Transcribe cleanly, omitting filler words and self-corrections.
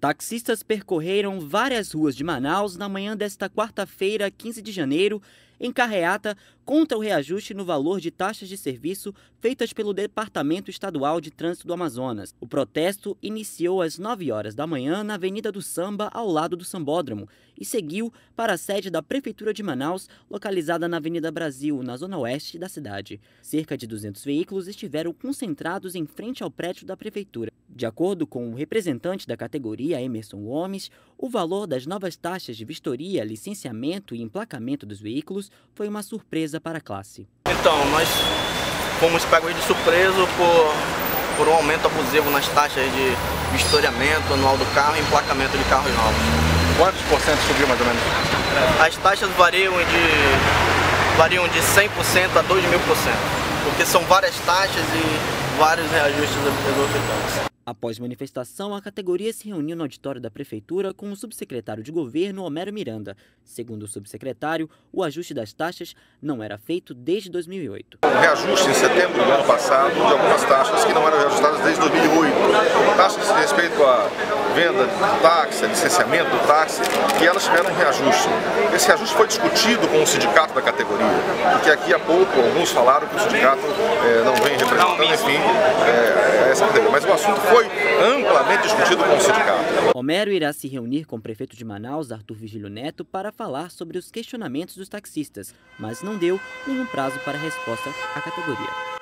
Taxistas percorreram várias ruas de Manaus na manhã desta quarta-feira, 15 de janeiro, em carreata contra o reajuste no valor de taxas de serviço feitas pelo Departamento Estadual de Trânsito do Amazonas. O protesto iniciou às 9 horas da manhã na Avenida do Samba, ao lado do Sambódromo, e seguiu para a sede da Prefeitura de Manaus, localizada na Avenida Brasil, na zona oeste da cidade. Cerca de 200 veículos estiveram concentrados em frente ao prédio da Prefeitura. De acordo com o representante da categoria, Emerson Gomes, o valor das novas taxas de vistoria, licenciamento e emplacamento dos veículos foi uma surpresa para a classe. Então, nós fomos pegos de surpresa por um aumento abusivo nas taxas de vistoriamento anual do carro e emplacamento de carros novos. Quantos por cento subiu mais ou menos? As taxas variam de 100% a 2.000%, porque são várias taxas e vários reajustes exorbitantes. Após manifestação, a categoria se reuniu no auditório da Prefeitura com o subsecretário de Governo, Homero Miranda. Segundo o subsecretário, o ajuste das taxas não era feito desde 2008. O reajuste em setembro do ano passado de algumas taxas que não eram reajustadas desde 2008. Taxas de respeito à venda do táxi, licenciamento do táxi, e elas tiveram um reajuste. Esse reajuste foi discutido com o sindicato da categoria, porque aqui há pouco alguns falaram que o sindicato não vem representando, enfim, essa categoria. Mas o assunto foi amplamente discutido com o sindicato. Homero irá se reunir com o prefeito de Manaus, Arthur Vigílio Neto, para falar sobre os questionamentos dos taxistas, mas não deu nenhum prazo para resposta à categoria.